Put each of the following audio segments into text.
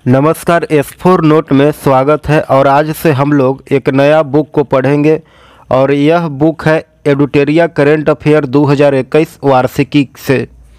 नमस्कार। S4 note में स्वागत है और आज से हम लोग एक नया बुक को पढ़ेंगे और यह बुक है एडुटेरिया करेंट अफेयर 2021 वार्षिकी से।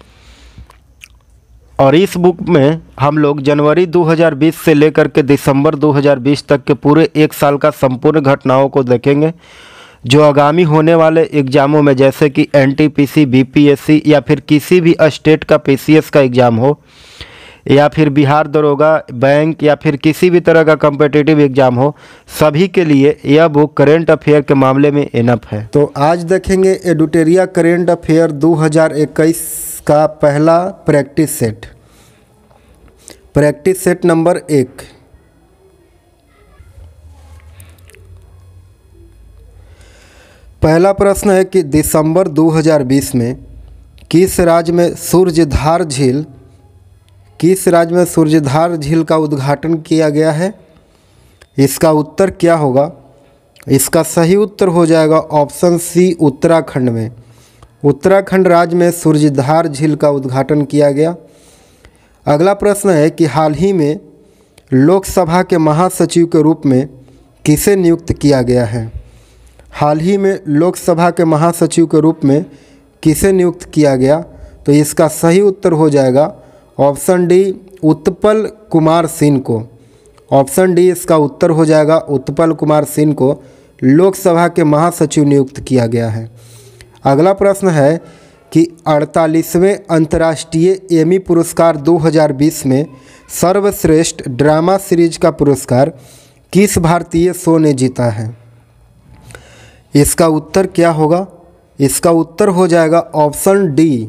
और इस बुक में हम लोग जनवरी 2020 से लेकर के दिसंबर 2020 तक के पूरे एक साल का संपूर्ण घटनाओं को देखेंगे जो आगामी होने वाले एग्ज़ामों में, जैसे कि NTPC, BPSC या फिर किसी भी स्टेट का PCS का एग्ज़ाम हो या फिर बिहार दरोगा, बैंक या फिर किसी भी तरह का कम्पिटिटिव एग्ज़ाम हो, सभी के लिए यह बुक करेंट अफेयर के मामले में इनफ है। तो आज देखेंगे एडुटेरिया करेंट अफेयर 2021 का पहला प्रैक्टिस सेट नंबर 1। पहला प्रश्न है कि दिसंबर 2020 में किस राज्य में सूर्यधार झील का उद्घाटन किया गया है? इसका उत्तर क्या होगा? इसका सही उत्तर हो जाएगा ऑप्शन सी, उत्तराखंड में। उत्तराखंड राज्य में सूर्यधार झील का उद्घाटन किया गया। अगला प्रश्न है कि हाल ही में लोकसभा के महासचिव के रूप में किसे नियुक्त किया गया है? हाल ही में लोकसभा के महासचिव के रूप में किसे नियुक्त किया गया? तो इसका सही उत्तर हो जाएगा ऑप्शन डी, उत्पल कुमार सिंह को। ऑप्शन डी इसका उत्तर हो जाएगा, उत्पल कुमार सिंह को लोकसभा के महासचिव नियुक्त किया गया है। अगला प्रश्न है कि 48वें अंतर्राष्ट्रीय एमी पुरस्कार 2020 में सर्वश्रेष्ठ ड्रामा सीरीज का पुरस्कार किस भारतीय शो ने जीता है? इसका उत्तर क्या होगा? इसका उत्तर हो जाएगा ऑप्शन डी,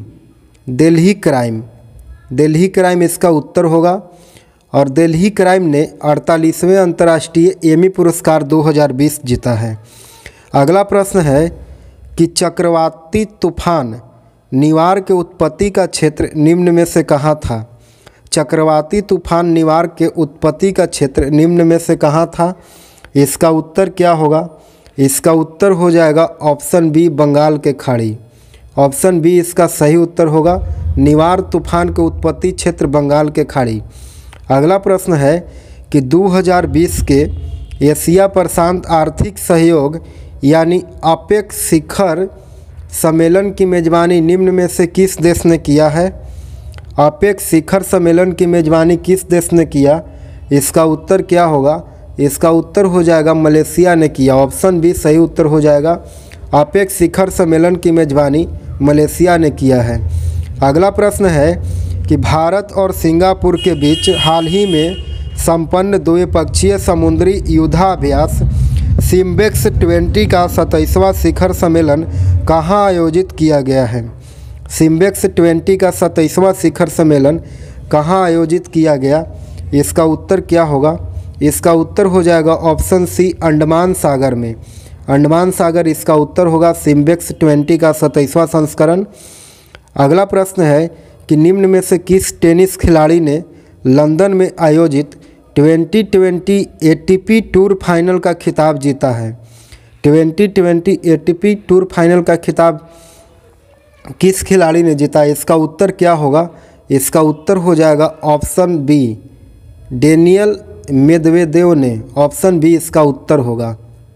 दिल्ली क्राइम इसका उत्तर होगा। और दिल्ली क्राइम ने 48वें अंतर्राष्ट्रीय एमी पुरस्कार 2020 जीता है। अगला प्रश्न है कि चक्रवाती तूफान निवार के उत्पत्ति का क्षेत्र निम्न में से कहाँ था? चक्रवाती तूफान निवार के उत्पत्ति का क्षेत्र निम्न में से कहाँ था? इसका उत्तर क्या होगा? इसका उत्तर हो जाएगा ऑप्शन बी, बंगाल के खाड़ी। ऑप्शन बी इसका सही उत्तर होगा, निवार तूफान के उत्पत्ति क्षेत्र बंगाल के खाड़ी। अगला प्रश्न है कि 2020 के एशिया प्रशांत आर्थिक सहयोग यानी अपेक शिखर सम्मेलन की मेज़बानी निम्न में से किस देश ने किया है? अपेक शिखर सम्मेलन की मेज़बानी किस देश ने किया? इसका उत्तर क्या होगा? इसका उत्तर हो जाएगा मलेशिया ने किया। ऑप्शन बी सही उत्तर हो जाएगा, अपेक शिखर सम्मेलन की मेज़बानी मलेशिया ने किया है। अगला प्रश्न है कि भारत और सिंगापुर के बीच हाल ही में संपन्न द्विपक्षीय समुद्री युद्धाभ्यास सिम्बेक्स 20 का 27वां शिखर सम्मेलन कहाँ आयोजित किया गया है? सिम्बेक्स 20 का 27वां शिखर सम्मेलन कहाँ आयोजित किया गया? इसका उत्तर क्या होगा? इसका उत्तर हो जाएगा ऑप्शन सी, अंडमान सागर में। अंडमान सागर इसका उत्तर होगा, सिम्बेक्स 20 का 27वां संस्करण। अगला प्रश्न है कि निम्न में से किस टेनिस खिलाड़ी ने लंदन में आयोजित 2020 ATP टूर फाइनल का खिताब जीता है? 2020 ATP टूर फाइनल का खिताब किस खिलाड़ी ने जीता? इसका उत्तर क्या होगा? इसका उत्तर हो जाएगा ऑप्शन बी, डेनियल मेदवेदेव ने। ऑप्शन बी इसका उत्तर होगा।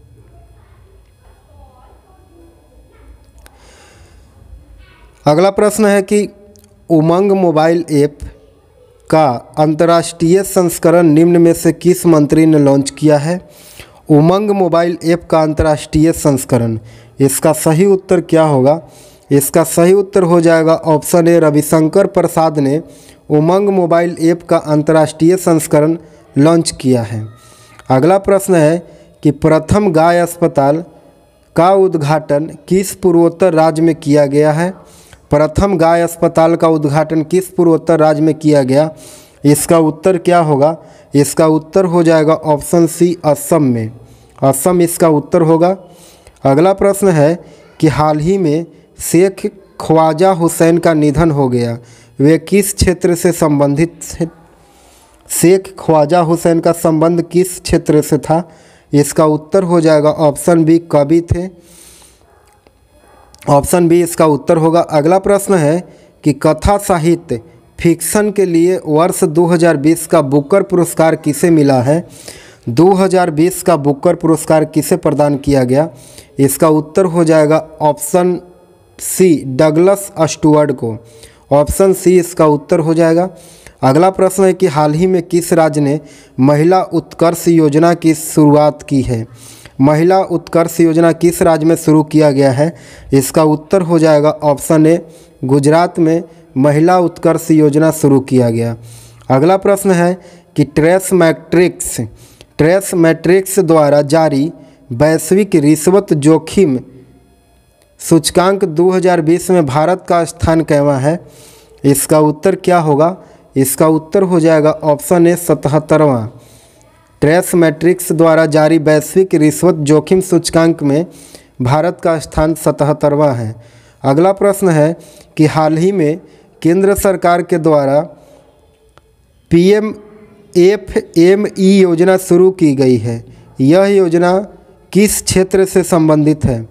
अगला प्रश्न है कि उमंग मोबाइल ऐप का अंतर्राष्ट्रीय संस्करण निम्न में से किस मंत्री ने लॉन्च किया है? उमंग मोबाइल ऐप का अंतर्राष्ट्रीय संस्करण, इसका सही उत्तर क्या होगा? इसका सही उत्तर हो जाएगा ऑप्शन ए, रविशंकर प्रसाद ने उमंग मोबाइल ऐप का अंतर्राष्ट्रीय संस्करण लॉन्च किया है। अगला प्रश्न है कि प्रथम गाय अस्पताल का उद्घाटन किस पूर्वोत्तर राज्य में किया गया है? प्रथम गाय अस्पताल का उद्घाटन किस पूर्वोत्तर राज्य में किया गया? इसका उत्तर क्या होगा? इसका उत्तर हो जाएगा ऑप्शन सी, असम में। असम इसका उत्तर होगा। अगला प्रश्न है कि हाल ही में शेख ख्वाजा हुसैन का निधन हो गया, वे किस क्षेत्र से संबंधित थे? शेख ख्वाजा हुसैन का संबंध किस क्षेत्र से था? इसका उत्तर हो जाएगा ऑप्शन बी, कवि थे। ऑप्शन बी इसका उत्तर होगा। अगला प्रश्न है कि कथा साहित्य फिक्शन के लिए वर्ष 2020 का बुकर पुरस्कार किसे मिला है? 2020 का बुकर पुरस्कार किसे प्रदान किया गया? इसका उत्तर हो जाएगा ऑप्शन सी, डगलस स्टुअर्ट को। ऑप्शन सी इसका उत्तर हो जाएगा। अगला प्रश्न है कि हाल ही में किस राज्य ने महिला उत्कर्ष योजना की शुरुआत की है? महिला उत्कर्ष योजना किस राज्य में शुरू किया गया है? इसका उत्तर हो जाएगा ऑप्शन ए, गुजरात में महिला उत्कर्ष योजना शुरू किया गया। अगला प्रश्न है कि ट्रेस मैट्रिक्स द्वारा जारी वैश्विक रिश्वत जोखिम सूचकांक 2020 में भारत का स्थान कैवां है? इसका उत्तर क्या होगा? इसका उत्तर हो जाएगा ऑप्शन ए, 77वां। ट्रेस मैट्रिक्स द्वारा जारी वैश्विक रिश्वत जोखिम सूचकांक में भारत का स्थान 77वां है। अगला प्रश्न है कि हाल ही में केंद्र सरकार के द्वारा PMFME योजना शुरू की गई है। यह योजना किस क्षेत्र से संबंधित है?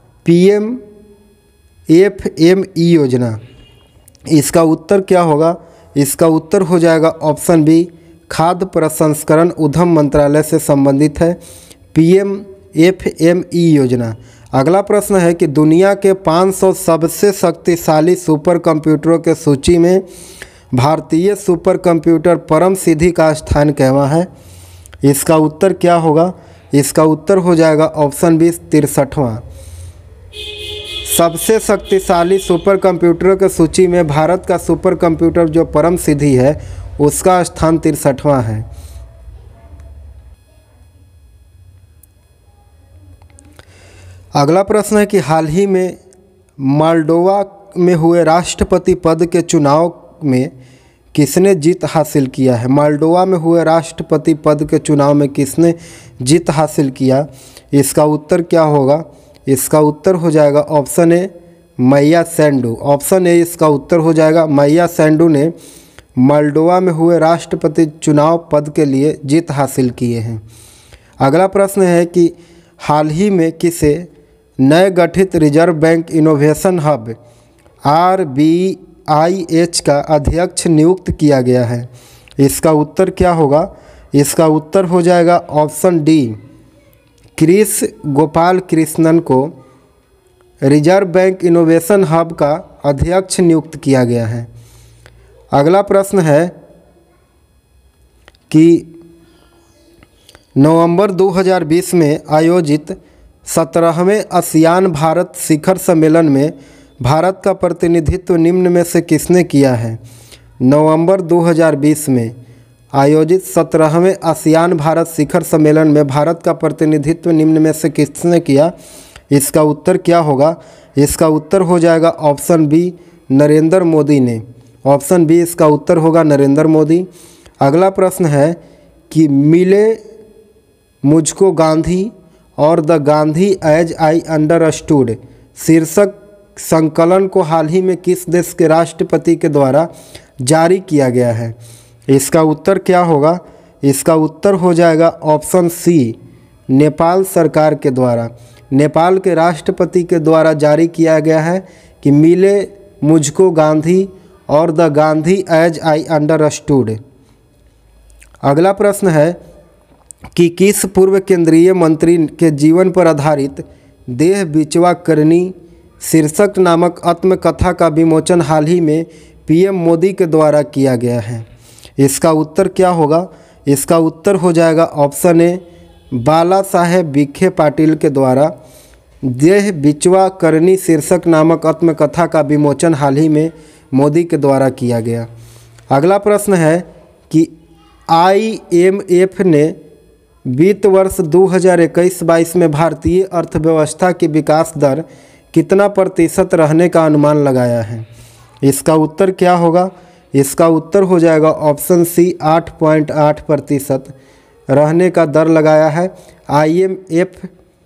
PMFME योजना, इसका उत्तर क्या होगा? इसका उत्तर हो जाएगा ऑप्शन बी, खाद्य प्रसंस्करण उद्यम मंत्रालय से संबंधित है PMFME योजना। अगला प्रश्न है कि दुनिया के 500 सबसे शक्तिशाली सुपर कंप्यूटरों के सूची में भारतीय सुपर कंप्यूटर परम सिद्धि का स्थान कैवां है? इसका उत्तर क्या होगा? इसका उत्तर हो जाएगा ऑप्शन बी, 63वां। सबसे शक्तिशाली सुपर कंप्यूटरों की सूची में भारत का सुपर कंप्यूटर जो परम सिद्धि है उसका स्थान 63वां है। अगला प्रश्न है कि हाल ही में मोल्डोवा में हुए राष्ट्रपति पद के चुनाव में किसने जीत हासिल किया है? मोल्डोवा में हुए राष्ट्रपति पद के चुनाव में किसने जीत हासिल किया? इसका उत्तर क्या होगा? इसका उत्तर हो जाएगा ऑप्शन ए, मैया सैंडू। ऑप्शन ए इसका उत्तर हो जाएगा। मैया सैंडू ने मोल्डोवा में हुए राष्ट्रपति चुनाव पद के लिए जीत हासिल किए हैं। अगला प्रश्न है कि हाल ही में किसे नए गठित reserve bank innovation hub RBIH का अध्यक्ष नियुक्त किया गया है? इसका उत्तर क्या होगा? इसका उत्तर हो जाएगा option D, Kris Gopalakrishnan को रिजर्व बैंक इनोवेशन हब का अध्यक्ष नियुक्त किया गया है। अगला प्रश्न है कि नवंबर 2020 में आयोजित 17वें आसियान भारत शिखर सम्मेलन में भारत का प्रतिनिधित्व निम्न में से किसने किया है? नवंबर 2020 में आयोजित 17वें आसियान भारत शिखर सम्मेलन में भारत का प्रतिनिधित्व निम्न में से किसने किया? इसका उत्तर क्या होगा? इसका उत्तर हो जाएगा ऑप्शन बी, नरेंद्र मोदी ने। ऑप्शन बी इसका उत्तर होगा नरेंद्र मोदी। अगला प्रश्न है कि मिले मुझको गांधी और the Gandhi as I understood शीर्षक संकलन को हाल ही में किस देश के राष्ट्रपति के द्वारा जारी किया गया है? इसका उत्तर क्या होगा? इसका उत्तर हो जाएगा ऑप्शन सी, नेपाल सरकार के द्वारा। नेपाल के राष्ट्रपति के द्वारा जारी किया गया है कि मिले मुझको गांधी और the Gandhi as I understood. अगला प्रश्न है कि किस पूर्व केंद्रीय मंत्री के जीवन पर आधारित देह बिचवा करनी शीर्षक नामक आत्मकथा का विमोचन हाल ही में PM मोदी के द्वारा किया गया है? इसका उत्तर क्या होगा? इसका उत्तर हो जाएगा ऑप्शन ए, बाला साहेब विखे पाटिल के द्वारा देह बिचवा करनी शीर्षक नामक आत्मकथा का विमोचन हाल ही में मोदी के द्वारा किया गया। अगला प्रश्न है कि IMF ने वित्त वर्ष 2021-22 में भारतीय अर्थव्यवस्था की विकास दर कितना प्रतिशत रहने का अनुमान लगाया है? इसका उत्तर क्या होगा? इसका उत्तर हो जाएगा ऑप्शन सी, 8.8% रहने का दर लगाया है IMF।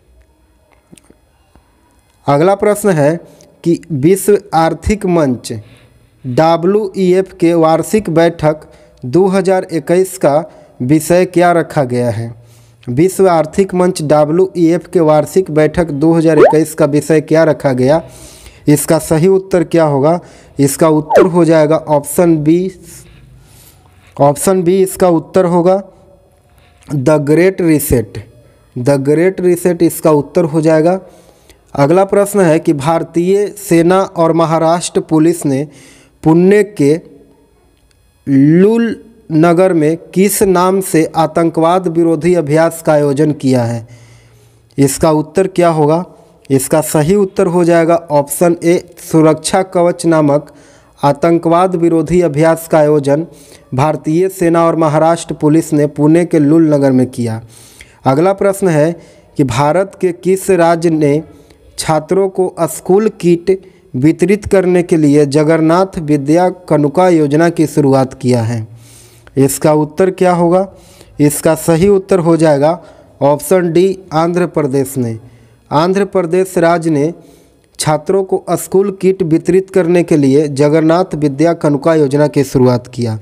अगला प्रश्न है कि विश्व आर्थिक मंच WEF के वार्षिक बैठक 2021 का विषय क्या रखा गया है? विश्व आर्थिक मंच WEF के वार्षिक बैठक 2021 का विषय क्या रखा गया? इसका सही उत्तर क्या होगा? इसका उत्तर हो जाएगा ऑप्शन बी। ऑप्शन बी इसका उत्तर होगा the great reset. The great reset इसका उत्तर हो जाएगा। अगला प्रश्न है कि भारतीय सेना और महाराष्ट्र पुलिस ने पुणे के लुल नगर में किस नाम से आतंकवाद विरोधी अभ्यास का आयोजन किया है? इसका उत्तर क्या होगा? इसका सही उत्तर हो जाएगा ऑप्शन ए सुरक्षा कवच नामक आतंकवाद विरोधी अभ्यास का आयोजन भारतीय सेना और महाराष्ट्र पुलिस ने पुणे के लुल नगर में किया। अगला प्रश्न है कि भारत के किस राज्य ने छात्रों को स्कूल किट वितरित करने के लिए जगन्नाथ विद्या कानुका योजना की शुरुआत किया है? इसका उत्तर क्या होगा? इसका सही उत्तर हो जाएगा ऑप्शन डी आंध्र प्रदेश ने। आंध्र प्रदेश राज्य ने छात्रों को स्कूल किट वितरित करने के लिए जगन्नाथ विद्या कानुका योजना की शुरुआत किया।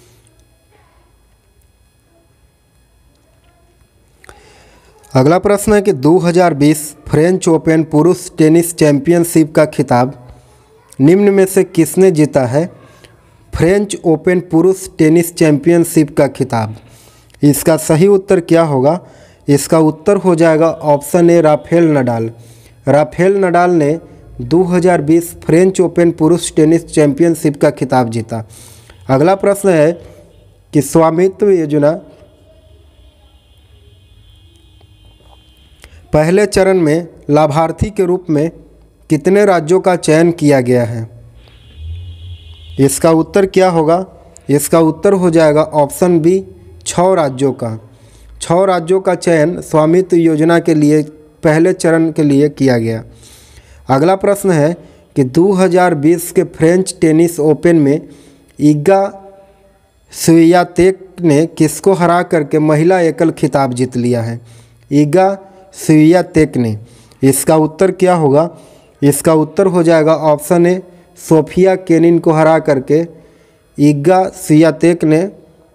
अगला प्रश्न है कि 2020 फ्रेंच ओपन पुरुष टेनिस चैंपियनशिप का खिताब निम्न में से किसने जीता है? फ्रेंच ओपन पुरुष टेनिस चैंपियनशिप का खिताब, इसका सही उत्तर क्या होगा? इसका उत्तर हो जाएगा option A Rafael Nadal. Rafael Nadal ने 2020 फ्रेंच ओपन पुरुष टेनिस चैंपियनशिप का खिताब जीता। अगला प्रश्न है कि स्वामित्व योजना पहले चरण में लाभार्थी के रूप में कितने राज्यों का चयन किया गया है? इसका उत्तर क्या होगा? इसका उत्तर हो जाएगा ऑप्शन बी 6 राज्यों का। 6 राज्यों का चयन स्वामित्व योजना के लिए पहले चरण के लिए किया गया। अगला प्रश्न है कि 2020 के फ्रेंच टेनिस ओपन में इगा स्वियातेक ने किसको हरा करके महिला एकल खिताब जीत लिया है? इगा स्वियातेक ने। इसका उत्तर क्या होगा? इसका उत्तर हो जाएगा ऑप्शन ए सोफिया केनिन को हरा करके इगा स्वियातेक ने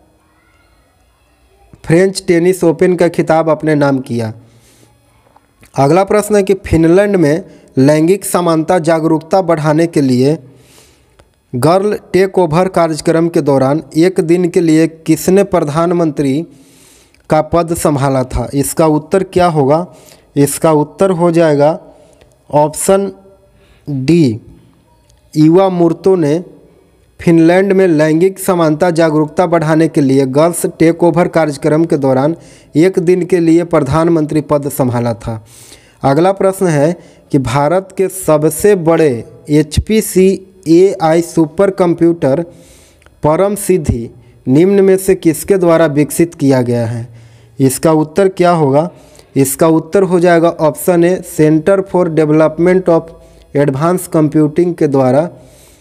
फ्रेंच टेनिस ओपन का खिताब अपने नाम किया। अगला प्रश्न है कि फिनलैंड में लैंगिक समानता जागरूकता बढ़ाने के लिए गर्ल टेक ओवर कार्यक्रम के दौरान एक दिन के लिए किसने प्रधानमंत्री का पद संभाला था? इसका उत्तर क्या होगा? इसका उत्तर हो जाएगा ऑप्शन डी ईवा मूर्तो ने फिनलैंड में लैंगिक समानता जागरूकता बढ़ाने के लिए गर्ल्स टेक ओवर कार्यक्रम के दौरान एक दिन के लिए प्रधानमंत्री पद संभाला था। अगला प्रश्न है कि भारत के सबसे बड़े HPC AI सुपर कंप्यूटर परम सिद्धि निम्न में से किसके द्वारा विकसित किया गया है? इसका उत्तर क्या होगा? इसका उत्तर हो जाएगा option A centre for development of advance computing के द्वारा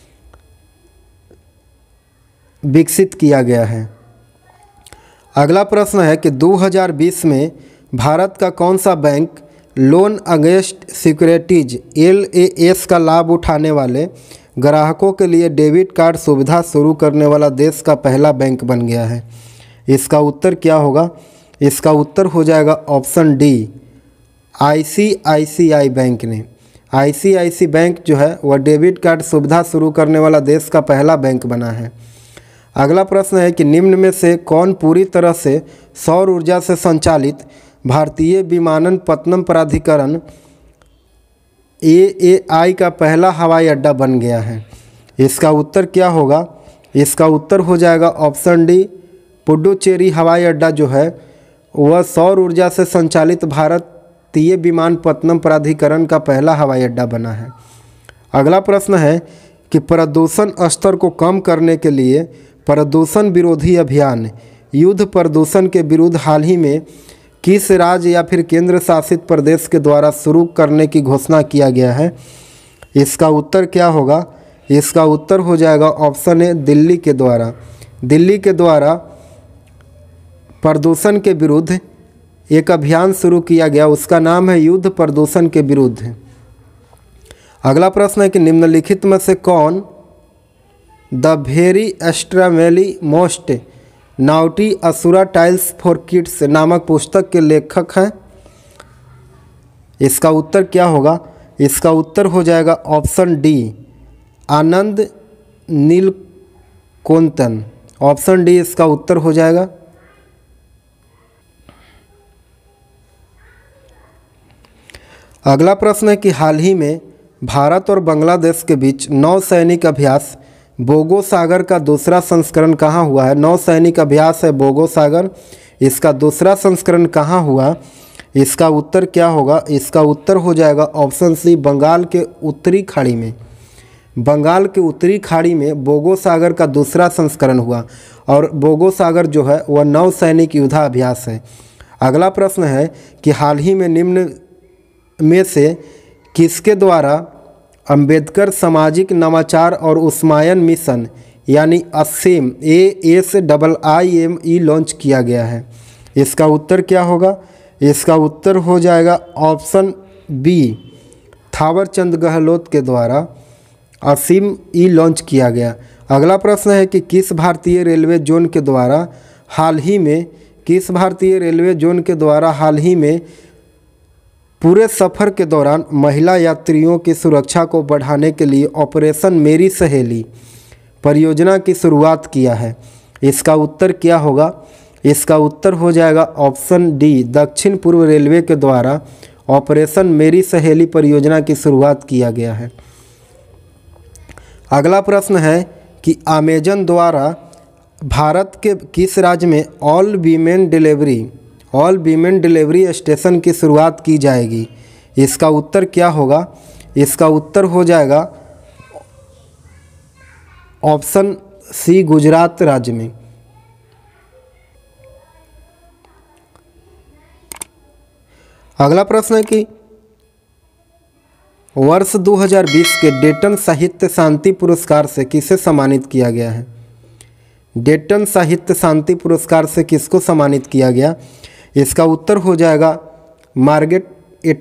विकसित किया गया है। अगला प्रश्न है कि 2020 में भारत का कौन सा bank loan against securities LAS का लाभ उठाने वाले ग्राहकों के लिए डेबिट कार्ड सुविधा शुरू करने वाला देश का पहला बैंक बन गया है? इसका उत्तर क्या होगा? इसका उत्तर हो जाएगा ऑप्शन डी ICICI बैंक ने। ICICI बैंक जो है वह डेबिट कार्ड सुविधा शुरू करने वाला देश का पहला बैंक बना है। अगला प्रश्न है कि निम्न में से कौन पूरी तरह से सौर ऊर्जा से संचालित भारतीय विमानपत्तनम प्राधिकरण AAI का पहला हवाई अड्डा बन गया है? इसका उत्तर क्या होगा? इसका उत्तर हो जाएगा ऑप्शन डी पुडुचेरी हवाई अड्डा जो है वह सौर ऊर्जा से संचालित भारतीय विमानपत्तनम प्राधिकरण का पहला हवाई अड्डा बना है। अगला प्रश्न है कि प्रदूषण स्तर को कम करने के लिए प्रदूषण विरोधी अभियान युद्ध प्रदूषण के विरुद्ध हाल ही में किस राज्य या फिर केंद्र शासित प्रदेश के द्वारा शुरू करने की घोषणा किया गया है? इसका उत्तर क्या होगा? इसका उत्तर हो जाएगा ऑप्शन ए दिल्ली के द्वारा। दिल्ली के द्वारा प्रदूषण के विरुद्ध एक अभियान शुरू किया गया, उसका नाम है युद्ध प्रदूषण के विरुद्ध। अगला प्रश्न है कि निम्नलिखित में से कौन the very extremely most naughty Asura tales for kids नामक पुस्तक के लेखक हैं? इसका उत्तर क्या होगा? इसका उत्तर हो जाएगा option D Anand Neelakantan. Option D इसका उत्तर हो जाएगा। अगला प्रश्न है कि हाल ही में भारत और बांग्लादेश के बीच नौसैनिक अभ्यास बोगो सागर का दूसरा संस्करण कहाँ हुआ है? नौसैनिक अभ्यास है बोगो सागर, इसका दूसरा संस्करण कहाँ हुआ? इसका उत्तर क्या होगा? इसका उत्तर हो जाएगा ऑप्शन सी बंगाल के उत्तरी खाड़ी में। बंगाल के उत्तरी खाड़ी में बोगो सागर का दूसरा संस्करण हुआ और बोगो सागर जो है वह नौसैनिक युद्धाभ्यास है। अगला प्रश्न है कि हाल ही में निम्न में से किसके द्वारा अंबेडकर सामाजिक नवाचार और उस्मायन मिशन यानी असीम ASIIME लॉन्च किया गया है? इसका उत्तर क्या होगा? इसका उत्तर हो जाएगा ऑप्शन बी थावरचंद गहलोत के द्वारा असीम ई लॉन्च किया गया। अगला प्रश्न है कि किस भारतीय रेलवे जोन के द्वारा हाल ही में पूरे सफ़र के दौरान महिला यात्रियों की सुरक्षा को बढ़ाने के लिए ऑपरेशन मेरी सहेली परियोजना की शुरुआत किया है? इसका उत्तर क्या होगा? इसका उत्तर हो जाएगा ऑप्शन डी दक्षिण पूर्व रेलवे के द्वारा ऑपरेशन मेरी सहेली परियोजना की शुरुआत किया गया है। अगला प्रश्न है कि अमेजन द्वारा भारत के किस राज्य में ऑल वीमेन डिलीवरी स्टेशन की शुरुआत की जाएगी? इसका उत्तर क्या होगा? इसका उत्तर हो जाएगा ऑप्शन सी गुजरात राज्य में। अगला प्रश्न है कि वर्ष 2020 के डेटन साहित्य शांति पुरस्कार से किसे सम्मानित किया गया है? डेटन साहित्य शांति पुरस्कार से किसको सम्मानित किया गया? इसका उत्तर हो जाएगा मार्गरेट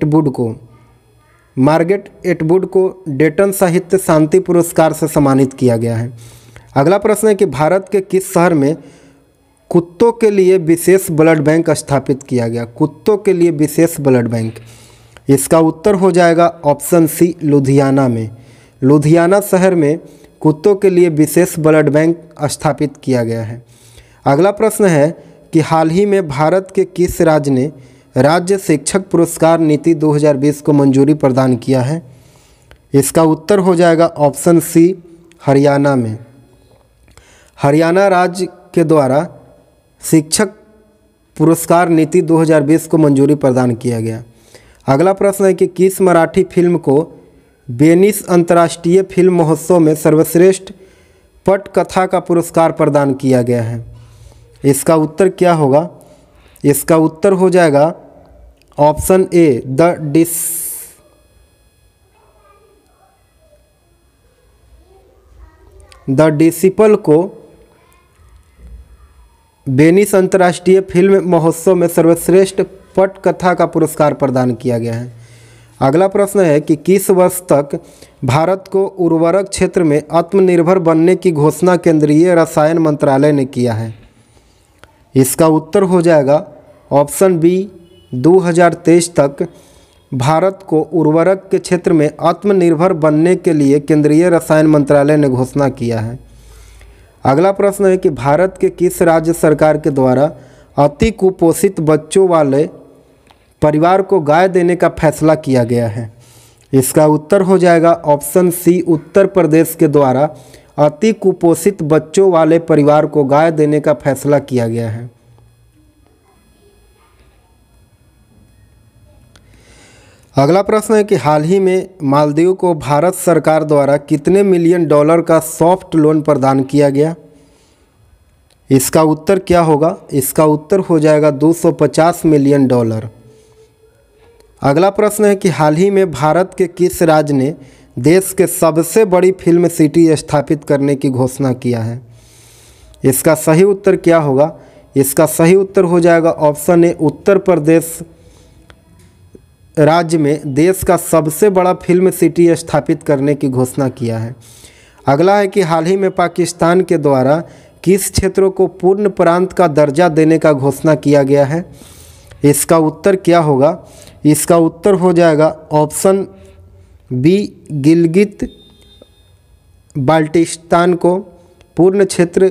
एटवुड को डेटन साहित्य शांति पुरस्कार से सम्मानित किया गया है। अगला प्रश्न है कि भारत के किस शहर में कुत्तों के लिए विशेष ब्लड बैंक स्थापित किया गया? कुत्तों के लिए विशेष ब्लड बैंक, इसका उत्तर हो जाएगा ऑप्शन सी लुधियाना में। लुधियाना शहर में कुत्तों के लिए विशेष ब्लड बैंक स्थापित किया गया है। अगला प्रश्न है कि हाल ही में भारत के किस राज्य ने राज्य शिक्षक पुरस्कार नीति 2020 को मंजूरी प्रदान किया है? इसका उत्तर हो जाएगा ऑप्शन सी हरियाणा में। हरियाणा राज्य के द्वारा शिक्षक पुरस्कार नीति 2020 को मंजूरी प्रदान किया गया। अगला प्रश्न है कि किस मराठी फिल्म को वेनिस अंतर्राष्ट्रीय फिल्म महोत्सव में सर्वश्रेष्ठ पटकथा का पुरस्कार प्रदान किया गया है? इसका उत्तर क्या होगा? इसका उत्तर हो जाएगा ऑप्शन ए द डिसिपल को वेनिस अंतर्राष्ट्रीय फिल्म महोत्सव में सर्वश्रेष्ठ पटकथा का पुरस्कार प्रदान किया गया है। अगला प्रश्न है कि किस वर्ष तक भारत को उर्वरक क्षेत्र में आत्मनिर्भर बनने की घोषणा केंद्रीय रसायन मंत्रालय ने किया है? इसका उत्तर हो जाएगा ऑप्शन बी 2023 तक भारत को उर्वरक के क्षेत्र में आत्मनिर्भर बनने के लिए केंद्रीय रसायन मंत्रालय ने घोषणा किया है। अगला प्रश्न है कि भारत के किस राज्य सरकार के द्वारा अति कुपोषित बच्चों वाले परिवार को गाय देने का फैसला किया गया है? इसका उत्तर हो जाएगा ऑप्शन सी उत्तर प्रदेश के द्वारा अति कुपोषित बच्चों वाले परिवार को गाय देने का फैसला किया गया है। अगला प्रश्न है कि हाल ही में मालदीव को भारत सरकार द्वारा कितने मिलियन डॉलर का सॉफ्ट लोन प्रदान किया गया? इसका उत्तर क्या होगा? इसका उत्तर हो जाएगा 250 मिलियन डॉलर। अगला प्रश्न है कि हाल ही में भारत के किस राज्य ने देश के सबसे बड़ी फिल्म सिटी स्थापित करने की घोषणा किया है? इसका सही उत्तर क्या होगा? इसका सही उत्तर हो जाएगा ऑप्शन ए उत्तर प्रदेश राज्य में देश का सबसे बड़ा फिल्म सिटी स्थापित करने की घोषणा किया है। अगला है कि हाल ही में पाकिस्तान के द्वारा किस क्षेत्रों को पूर्ण प्रांत का दर्जा देने का घोषणा किया गया है? इसका उत्तर क्या होगा? इसका उत्तर हो जाएगा ऑप्शन बी गिलगित बाल्टिस्तान को पूर्ण क्षेत्र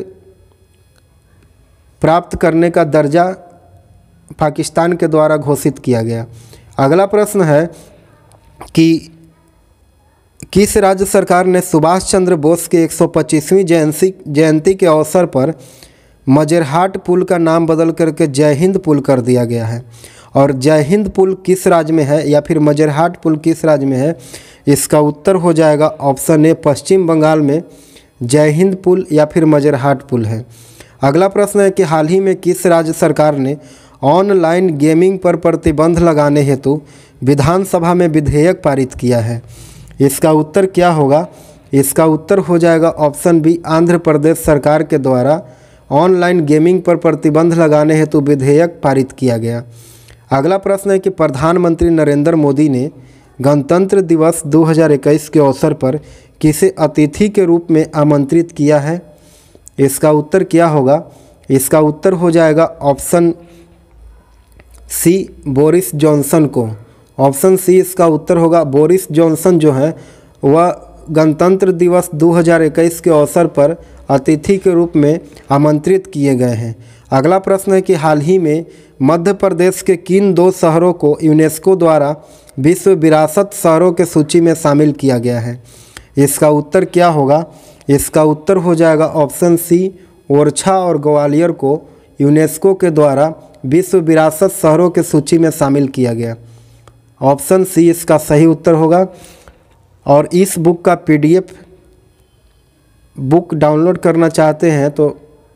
प्राप्त करने का दर्जा पाकिस्तान के द्वारा घोषित किया गया। अगला प्रश्न है कि किस राज्य सरकार ने सुभाष चंद्र बोस के 125वीं जयंती के अवसर पर मजेरहाट पुल का नाम बदल करके जय हिंद पुल कर दिया गया है। और जय हिंद पुल किस राज्य में है या फिर मजेरहाट पुल किस राज्य में है, इसका उत्तर हो जाएगा ऑप्शन ए पश्चिम बंगाल में जय हिंद पुल या फिर मजेरहाट पुल है। अगला प्रश्न है कि हाल ही में किस राज्य सरकार ने ऑनलाइन गेमिंग पर प्रतिबंध लगाने हेतु विधानसभा में विधेयक पारित किया है, इसका उत्तर क्या होगा, इसका उत्तर हो जाएगा ऑप्शन बी आंध्र प्रदेश सरकार के द्वारा ऑनलाइन गेमिंग पर प्रतिबंध लगाने हेतु विधेयक पारित किया गया। अगला प्रश्न है कि प्रधानमंत्री नरेंद्र मोदी ने गणतंत्र दिवस 2021 के अवसर पर किसे अतिथि के रूप में आमंत्रित किया है, इसका उत्तर क्या होगा, इसका उत्तर हो जाएगा ऑप्शन सी बोरिस जॉनसन को। ऑप्शन सी इसका उत्तर होगा। बोरिस जॉनसन जो है वह गणतंत्र दिवस 2021 के अवसर पर अतिथि के रूप में आमंत्रित किए गए हैं। अगला प्रश्न है कि हाल ही में मध्य प्रदेश के किन 2 शहरों को यूनेस्को द्वारा विश्व विरासत शहरों के सूची में शामिल किया गया है, इसका उत्तर क्या होगा, इसका उत्तर हो जाएगा ऑप्शन सी ओरछा और ग्वालियर को यूनेस्को के द्वारा विश्व विरासत शहरों के सूची में शामिल किया गया। ऑप्शन सी इसका सही उत्तर होगा। और इस बुक का PDF बुक डाउनलोड करना चाहते हैं तो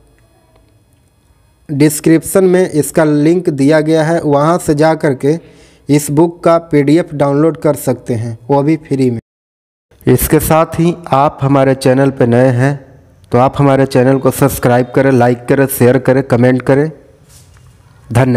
डिस्क्रिप्शन में इसका लिंक दिया गया है, वहां से जा कर के इस बुक का PDF डाउनलोड कर सकते हैं, वो भी फ्री में। इसके साथ ही आप हमारे चैनल पर नए हैं तो आप हमारे चैनल को सब्सक्राइब करें, लाइक करें, शेयर करें, कमेंट करें। धन्यवाद।